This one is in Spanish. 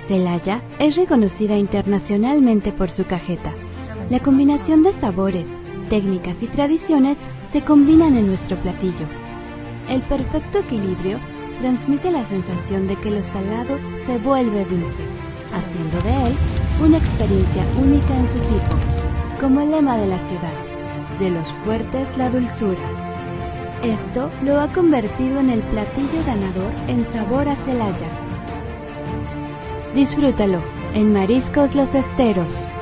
Celaya es reconocida internacionalmente por su cajeta. La combinación de sabores, técnicas y tradiciones se combinan en nuestro platillo. El perfecto equilibrio transmite la sensación de que lo salado se vuelve dulce, haciendo de él una experiencia única en su tipo, como el lema de la ciudad: de los fuertes la dulzura. Esto lo ha convertido en el platillo ganador en sabor a Celaya. Disfrútalo en Mariscos Los Esteros.